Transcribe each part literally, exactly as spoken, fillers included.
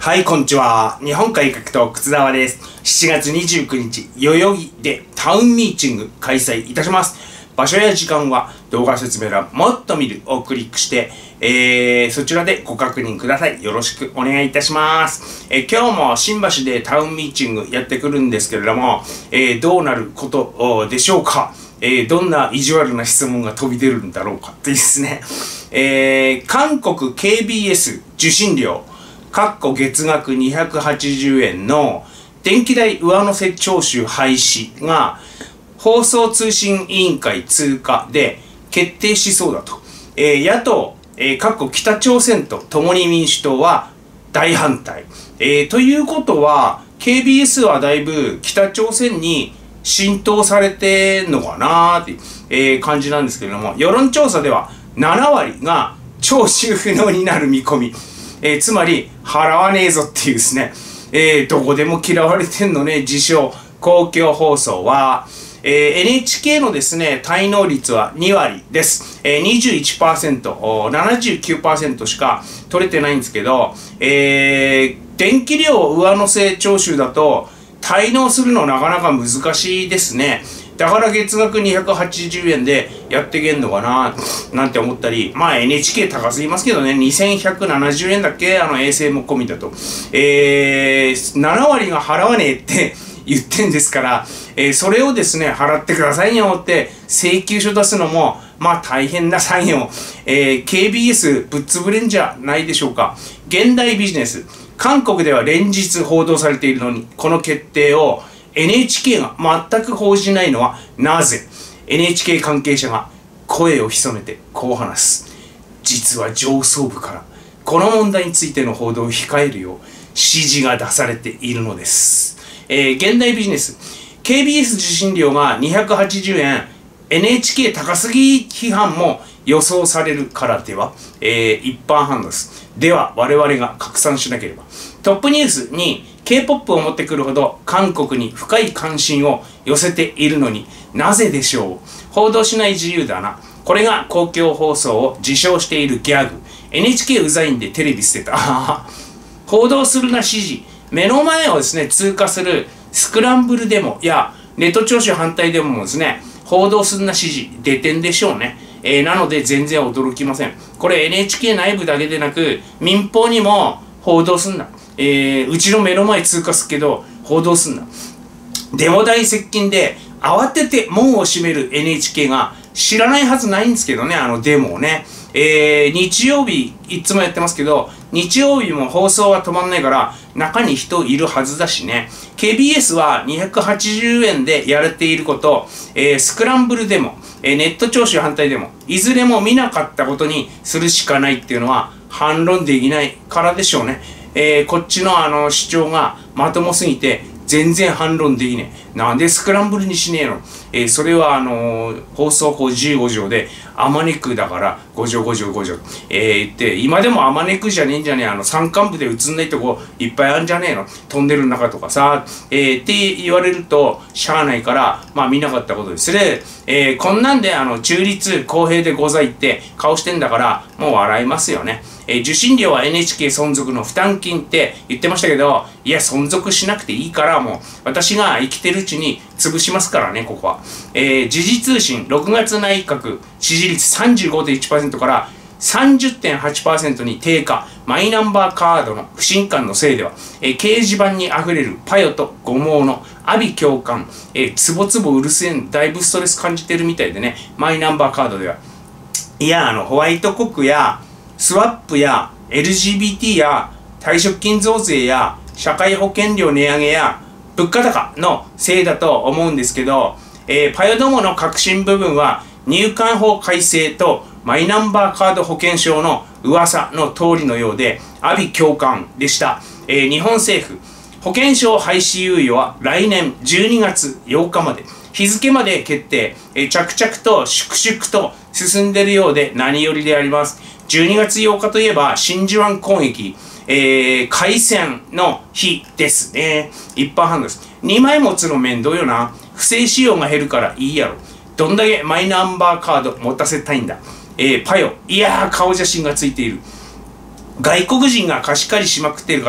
はい、こんにちは。日本改革党、靴沢です。しちがつにじゅうくにち、代々木でタウンミーティング開催いたします。場所や時間は動画説明欄、もっと見るをクリックして、えー、そちらでご確認ください。よろしくお願いいたします。えー、今日も新橋でタウンミーティングやってくるんですけれども、えー、どうなることでしょうか。えー、どんな意地悪な質問が飛び出るんだろうかってですね。えー、韓国 ケービーエス 受信料、かっこ月額にひゃくはちじゅうえんの電気代上乗せ徴収廃止が放送通信委員会通過で決定しそうだと。えー、野党、えー、かっこ北朝鮮と共に民主党は大反対。えー、ということは ケービーエス はだいぶ北朝鮮に浸透されてんのかなーって、えー、感じなんですけれども、世論調査ではななわりが徴収不能になる見込み。えー、つまり払わねえぞっていうですね、えー、どこでも嫌われてんのね、自称公共放送は、えー、エヌエイチケー のですね滞納率はにわりです。えー、にじゅういちパーセント、ななじゅうきゅうパーセント しか取れてないんですけど、えー、電気料上乗せ徴収だと滞納するのなかなか難しいですね。だから月額にひゃくはちじゅうえんでやってけんのかななんて思ったり、まあ エヌエイチケー 高すぎますけどね、にせんひゃくななじゅうえんだっけ、あの衛星も込みだと。えー、ななわりが払わねえって言ってんですから、えー、それをですね、払ってくださいよって請求書出すのも、まあ大変な作業。えー、ケービーエス ぶっ潰れんじゃないでしょうか。現代ビジネス。韓国では連日報道されているのに、この決定をエヌエイチケー が全く報じないのはなぜ？ エヌエイチケー 関係者が声を潜めてこう話す。実は上層部からこの問題についての報道を控えるよう指示が出されているのです。えー、現代ビジネス。ケービーエス 受信料がにひゃくはちじゅうえん、エヌエイチケー 高すぎ批判も予想されるからでは、えー、一般判断です。では我々が拡散しなければ。トップニュースに ケーポップ を持ってくるほど韓国に深い関心を寄せているのになぜでしょう。報道しない自由だな。これが公共放送を自称しているギャグ。エヌエイチケー うざいんでテレビ捨てた。報道するな指示。目の前をですね、通過するスクランブルデモやネット聴取反対デモもですね、報道するな指示出てんでしょうね。えー、なので全然驚きません。これ エヌエイチケー 内部だけでなく民放にも報道すんな。えー、うちの目の前通過するけど報道すんな。デモ大接近で慌てて門を閉める エヌエイチケー が知らないはずないんですけどね、あのデモをね。えー、日曜日いつもやってますけど、日曜日も放送は止まんないから中に人いるはずだしね。 ケービーエス はにひゃくはちじゅうえんでやれていること、えー、スクランブルデモ、えー、ネット聴取反対デモ、いずれも見なかったことにするしかないっていうのは反論できないからでしょうね。えー、こっちのあの主張がまともすぎて全然反論できねえ。なんでスクランブルにしねえの。えー、それはあのー、放送法じゅうごじょうであまねくだからごじょうごじょうごじょう、えー、言って今でもあまねくじゃねえんじゃねえ、あの山間部で映んないとこいっぱいあるんじゃねえの、トンネルの中とかさ、えー、って言われるとしゃあないからまあ見なかったことですね。えー、こんなんであの中立公平でございって顔してんだからもう笑いますよね。えー、受信料は エヌエイチケー 存続の負担金って言ってましたけど、いや存続しなくていいからもう私が生きてるうちに潰しますからね、ここは。えー、時事通信ろくがつ内閣支持率 さんじゅうごてんいちパーセント から さんじゅってんはちパーセント に低下。マイナンバーカードの不信感のせいでは、えー、掲示板にあふれるパヨと誤毛の阿鼻共感、えー、つぼつぼうるせえん、だいぶストレス感じてるみたいでね、マイナンバーカードでは。いや、あのホワイト国やスワップや エルジービーティー や退職金増税や社会保険料値上げや物価高のせいだと思うんですけど、えー、パヨどもの核心部分は入管法改正とマイナンバーカード保険証の噂の通りのようで阿鼻共感でした。えー、日本政府保険証廃止猶予は来年じゅうにがつようかまで、日付まで決定、えー、着々と粛々と進んでいるようで何よりであります。じゅうにがつようかといえば真珠湾攻撃、えー、海戦の日ですね。一般判断です。にまい持つの面倒よな。不正使用が減るからいいやろ。どんだけマイナンバーカード持たせたいんだ。えー、パヨ、いやー顔写真がついている。外国人が貸し借りしまくってるから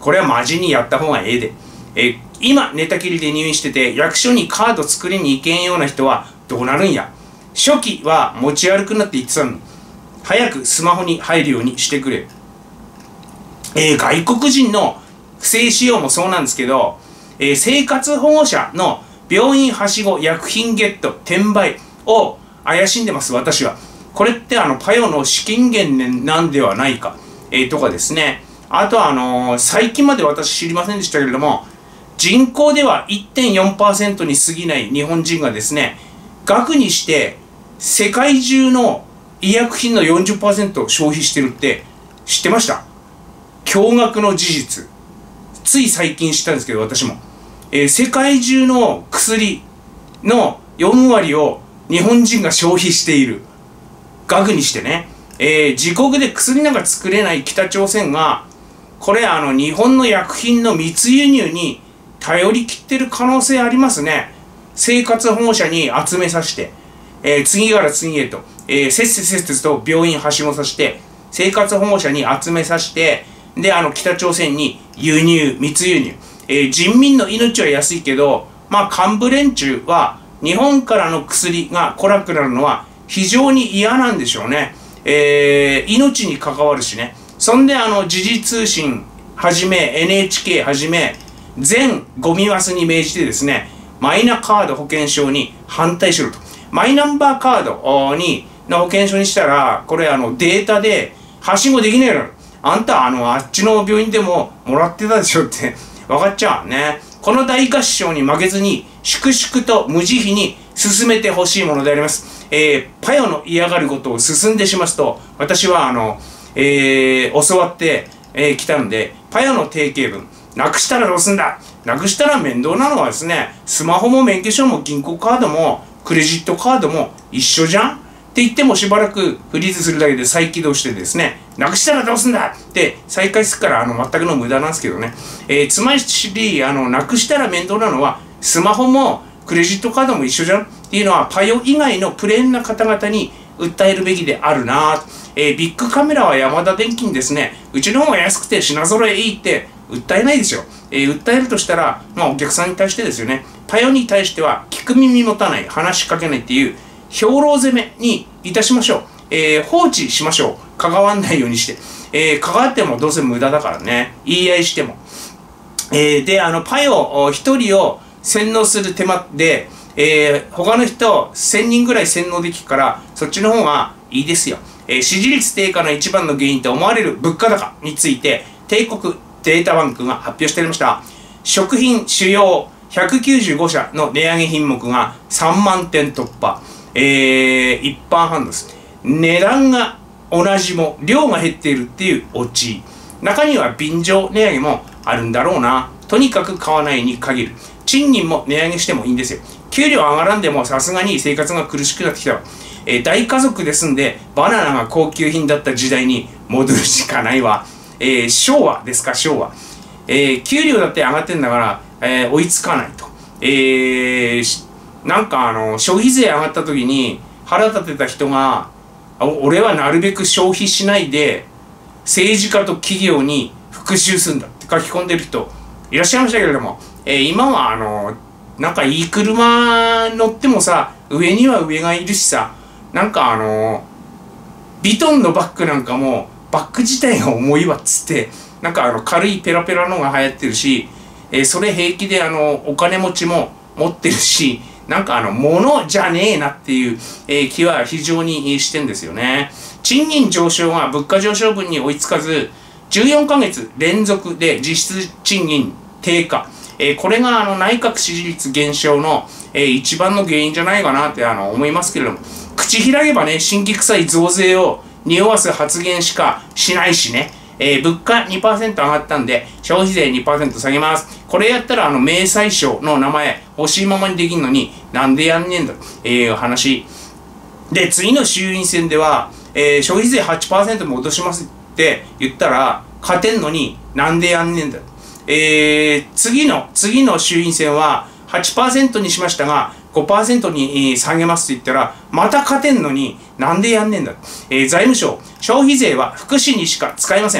これはマジにやった方がええで。えー、今、寝たきりで入院してて、役所にカード作りに行けんような人はどうなるんや。初期は持ち歩くなって言ってたのに、早くスマホに入るようにしてくれ。えー、外国人の不正使用もそうなんですけど、えー、生活保護者の病院はしご薬品ゲット転売を怪しんでます、私は。これってあのパヨの資金源なんではないか、えー、とかですね。あとはあのー、最近まで私知りませんでしたけれども、人口では いってんよんパーセント に過ぎない日本人がですね、額にして世界中の医薬品の よんじゅっパーセント 消費してるって知ってました？驚愕の事実。つい最近知ったんですけど、私も。えー、世界中の薬のよんわりを日本人が消費している。額にしてね。えー、自国で薬なんか作れない北朝鮮が、これあの日本の薬品の密輸入に頼り切ってる可能性ありますね。生活保護者に集めさせて、えー、次から次へと、えー、せっせせっせと病院はしごさせて、生活保護者に集めさせて、で、あの北朝鮮に輸入、密輸入。えー、人民の命は安いけど、まあ幹部連中は日本からの薬が来なくなるのは非常に嫌なんでしょうね。えー、命に関わるしね。そんであの時事通信はじめ エヌエイチケー はじめ全ゴミマスに命じてですね、マイナカード保険証に反対しろと。マイナンバーカードにの保険証にしたら、これあのデータではしごできねえの。あんたあのあっちの病院でももらってたでしょって分かっちゃうね。この大合唱に負けずに粛々と無慈悲に進めてほしいものであります。えー、パヨの嫌がることを進んでしますと、私はあの、えー、教わってき、えー、たので、パヨの定型文、なくしたらどうすんだ。なくしたら面倒なのはですね、スマホも免許証も銀行カードもクレジットカードも一緒じゃんって言ってもしばらくフリーズするだけで再起動してですね、なくしたらどうすんだって再開するからあの全くの無駄なんですけどね。えー、つまりあのなくしたら面倒なのはスマホもクレジットカードも一緒じゃんっていうのはパヨ以外のプレーンな方々に訴えるべきであるな。えー、ビッグカメラはヤマダ電機にですね、うちの方が安くて品揃えいいって訴えないですよ。えー、訴えるとしたら、まあお客さんに対してですよね。パヨに対しては聞く耳持たない、話しかけないっていう兵糧攻めにいたしましょう。えー、放置しましょう。関わんないようにして。えー、関わってもどうせ無駄だからね。言い合いしても。えー、で、あの、パヨ一人を洗脳する手間で、えー、他の人せんにんぐらい洗脳できるから、そっちの方がいいですよ。えー、支持率低下の一番の原因と思われる物価高について、帝国データバンクが発表しておりました。食品主要ひゃくきゅうじゅうごしゃの値上げ品目がさんまんてん突破。えー、一般販です。値段が同じも量が減っているっていうオチ。中には便乗値上げもあるんだろうな。とにかく買わないに限る。賃金も値上げしてもいいんですよ。給料上がらんでもさすがに生活が苦しくなってきたわ。えー、大家族で住んでバナナが高級品だった時代に戻るしかないわ。えー、昭和ですか、昭和。えー、給料だって上がってんだから、えー、追いつかないと。えー、なんかあの、消費税上がった時に腹立てた人が、俺はなるべく消費しないで政治家と企業に復讐するんだって書き込んでる人いらっしゃいましたけれども、えー、今はあの、なんかいい車乗ってもさ、上には上がいるしさ、なんかあの、ビトンのバッグなんかも、バッグ自体が重いわっつって、なんかあの軽いペラペラのが流行ってるし、えー、それ平気であの、お金持ちも持ってるし、なんかあの、物じゃねえなっていう、えー、気は非常にしてんですよね。賃金上昇が物価上昇分に追いつかず、じゅうよんかげつ連続で実質賃金低下。えー、これがあの内閣支持率減少の、えー、一番の原因じゃないかなってあの思いますけれども、口開けばね、辛気臭い増税を匂わす発言しかしないしね。えー、物価 にパーセント 上がったんで、消費税 にパーセント 下げます。これやったら、あの、明細書の名前欲しいままにできんのに、なんでやんねえんだ、えー、話。で、次の衆院選では、えー、消費税 はちパーセント 戻しますって言ったら、勝てんのになんでやんねえんだ。えー、次の、次の衆院選は はちパーセント にしましたが、ごパーセント に下げますって言ったら、また勝てんのになんでやんねえんだ。えー、財務省、消費税は福祉にしか使えません。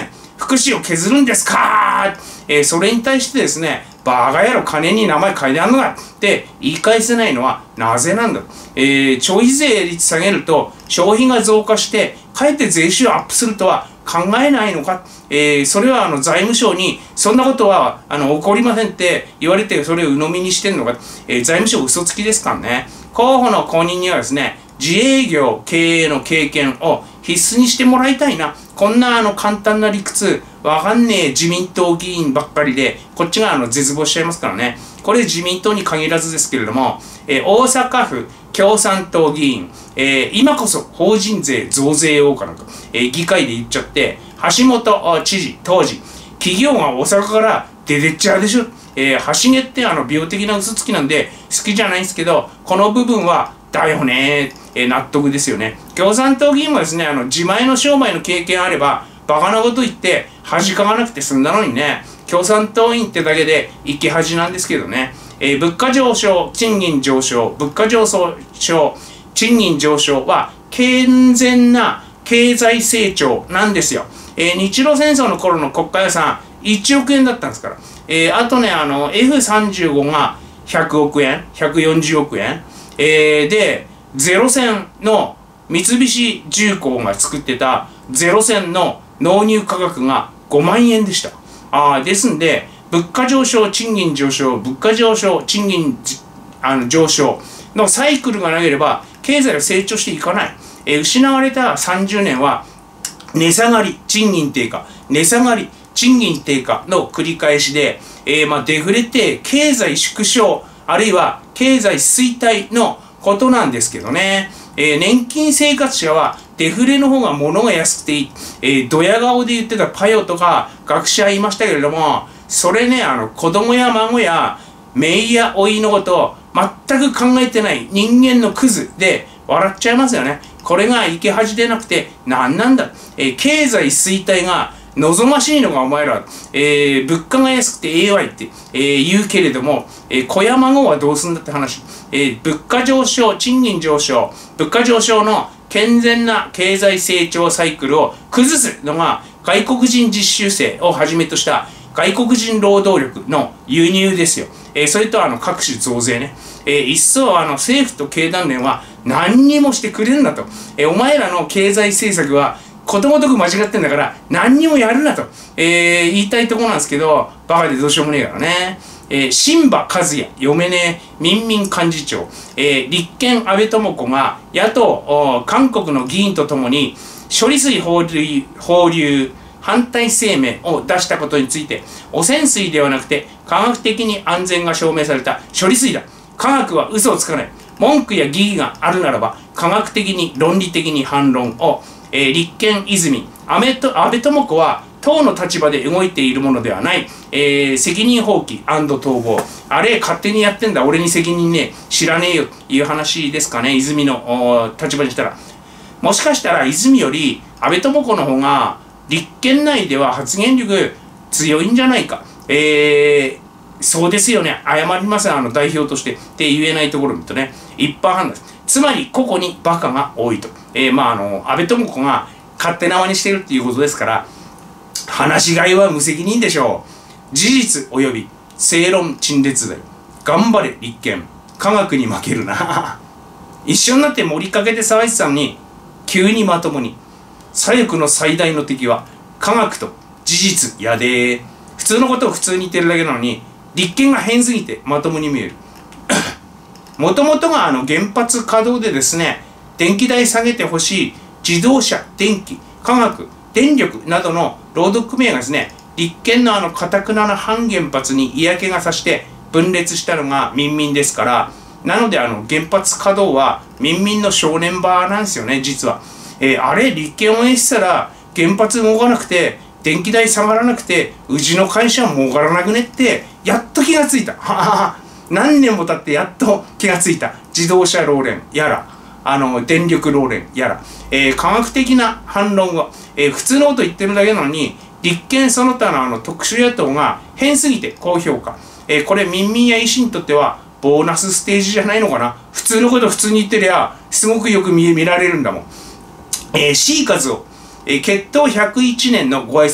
福祉を削るんですか、えー、それに対してですね、バカ野郎金に名前書いてあんのかって言い返せないのはなぜなんだ。えー、消費税率下げると消費が増加してかえって税収アップするとは考えないのか。えー、それはあの財務省にそんなことはあの起こりませんって言われてそれを鵜呑みにしてんのか。えー、財務省嘘つきですからね。候補の公認にはですね、自営業経営の経験を必須にしてもらいたいな。こんなあの簡単な理屈わかんねえ自民党議員ばっかりでこっちがあの絶望しちゃいますからね。これ自民党に限らずですけれども、えー、大阪府共産党議員、えー、今こそ法人税増税をかなんか、えー、議会で言っちゃって、橋本知事当時企業が大阪から出てっちゃうでしょ。えー、橋毛ってあの病的な嘘つきなんで好きじゃないんですけど、この部分はだよねー、えー、納得ですよね。共産党議員もですね、あの自前の商売の経験あればバカなこと言って恥かかなくて済んだのにね、共産党員ってだけで生き恥なんですけどね。えー、物価上昇、賃金上昇、物価上昇、賃金上昇は健全な経済成長なんですよ。えー、日露戦争の頃の国家予算いちおくえんだったんですから。えー、あとね、あの エフさんじゅうご がひゃくおくえん、ひゃくよんじゅうおくえん、えー、でゼロ戦の三菱重工が作ってたゼロ戦の納入価格がごまんえんでした。あですんで物価上昇、賃金上昇、物価上昇、賃金あの上昇のサイクルがなければ経済は成長していかない。えー、失われたさんじゅうねんは値下がり、賃金低下、値下がり、賃金低下の繰り返しで、えー、まあデフレって経済縮小、あるいは経済衰退のことなんですけどね。えー、年金生活者はデフレの方が物が安くていい。えー、ドヤ顔で言ってたパヨとか学者いましたけれども、それね、あの子供や孫や姪や甥のことを全く考えてない人間のクズで笑っちゃいますよね。これが生け恥でなくて何なんだ。えー、経済衰退が望ましいのがお前ら、えー、物価が安くてええわいって、えー、言うけれども、えー、子や孫はどうすんだって話。えー、物価上昇、賃金上昇、物価上昇の健全な経済成長サイクルを崩すのが外国人実習生をはじめとした外国人労働力の輸入ですよ。えー、それとあの各種増税ね。えー、一層あの政府と経団連は何にもしてくれるなと。えー、お前らの経済政策はことごとく間違ってんだから何にもやるなと、えー、言いたいところなんですけど、バカでどうしようもねえからね。えー、新馬和也、嫁ね民民幹事長、えー、立憲安倍智子が野党韓国の議員とともに処理水放流、放流反対声明を出したことについて、汚染水ではなくて科学的に安全が証明された処理水だ。科学は嘘をつかない。文句や疑義があるならば科学的に論理的に反論を。えー、立憲泉、安倍と安倍智子は党の立場で動いているものではない。えー、責任放棄&逃亡。あれ勝手にやってんだ、俺に責任ね知らねえよという話ですかね、泉の立場にしたら。もしかしたら泉より安倍智子の方が立憲内では発言力強いんじゃないか。えー、そうですよね、謝ります、あの代表としてって言えないところを見るとね、一般判断です。つまり個々にバカが多いと。えー、まああの安倍智子が勝手縄にしてるっていうことですから、話しがいは無責任でしょう。事実及び正論陳列罪。頑張れ立憲。科学に負けるな。一緒になって盛りかけて騒いでたのに急にまともに。左翼の最大の敵は科学と事実やでー。普通のことを普通に言ってるだけなのに立憲が変すぎてまともに見える。もともとがあの原発稼働でですね、電気代下げてほしい自動車、電気、化学、電力などの労働組合がですね、立憲のあの堅くなな反原発に嫌気がさして分裂したのが民民ですから、なのであの原発稼働は民民の正念場なんですよね、実は。えー、あれ、立憲応援したら原発動かなくて、電気代下がらなくて、うちの会社は儲からなくねって、やっと気がついた。ははは。何年も経ってやっと気がついた。自動車労連やら、あの電力労連やら、えー、科学的な反論を、えー、普通のこと言ってるだけなのに、立憲その他のあの特殊野党が変すぎて高評価。えー、これ民民や維新にとってはボーナスステージじゃないのかな。普通のこと普通に言ってりゃすごくよく 見, 見られるんだもん。えー、C 数を、えー、結党ひゃくいちねんのご挨拶。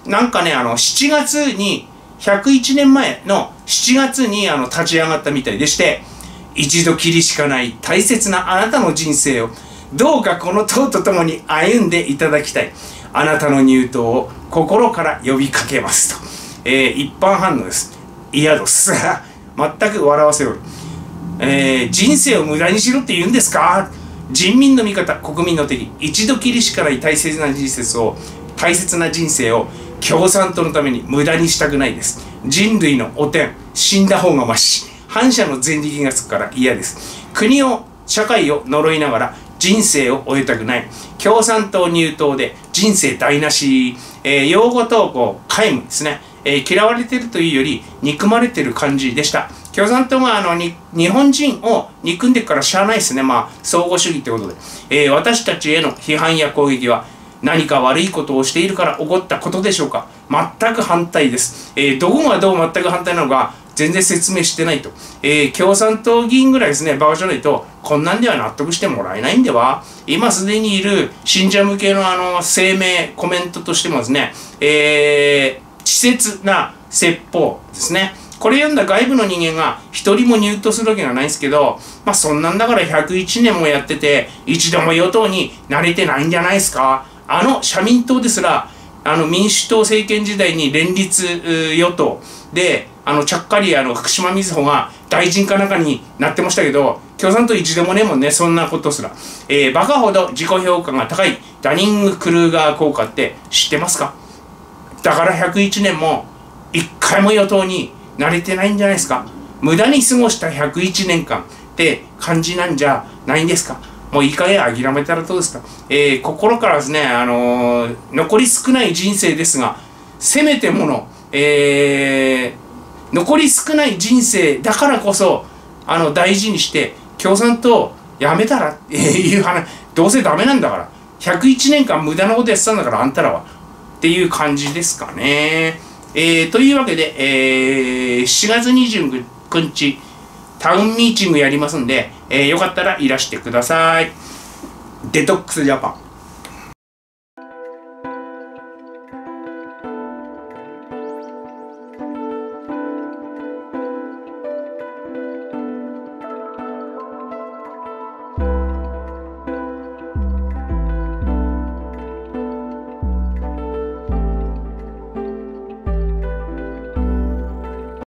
なんかね、あの、しちがつに、ひゃくいちねんまえのしちがつにあの立ち上がったみたいでして、一度きりしかない大切なあなたの人生をどうかこの党とともに歩んでいただきたい。あなたの入党を心から呼びかけますと。えー、一般反応です。嫌です。全く笑わせる。えー、人生を無駄にしろって言うんですか？人民の味方、国民の敵。一度きりしかない大切な人生を、大切な人生を共産党のために無駄にしたくないです。人類の汚点、死んだ方がまし。反社の前力がつくから嫌です。国を、社会を呪いながら人生を終えたくない。共産党入党で人生台無し。えー、用語投稿、皆無ですね。えー、嫌われてるというより憎まれてる感じでした。共産党があのに日本人を憎んでからしゃあないですね。まあ、相互主義ってことで。えー、私たちへの批判や攻撃は何か悪いことをしているから起こったことでしょうか？全く反対です。えー、どこがどう全く反対なのか全然説明してないと。えー、共産党議員ぐらいですね、バカじゃないと、こんなんでは納得してもらえないんでは？今すでにいる信者向けのあの声明、コメントとしてもですね、えー、稚拙な説法ですね。これ読んだ外部の人間が一人も入党するわけがないんですけど、まあそんなんだからひゃくいちねんもやってて、一度も与党に慣れてないんじゃないですか？あの社民党ですら、あの民主党政権時代に連立与党で、あのちゃっかりあの福島みずほが大臣かなんかになってましたけど、共産党一度もねえもんね、そんなことすら。えー、バカほど自己評価が高いダニング・クルーガー効果って知ってますか？だからひゃくいちねんも一回も与党に慣れてないんじゃないですか？無駄に過ごしたひゃくいちねんかんって感じなんじゃないんですか？もういい加減諦めたらどうですか？えー、心からですね、あのー、残り少ない人生ですが、せめてもの、えー、残り少ない人生だからこそ、あの、大事にして、共産党やめたらっていう話、どうせダメなんだから、ひゃくいちねんかん無駄なことやってたんだから、あんたらは。っていう感じですかね。えー、というわけで、えー、しちがつにじゅうくにち、タウンミーティングやりますんで、えー、よかったらいらしてください。デトックスジャパン。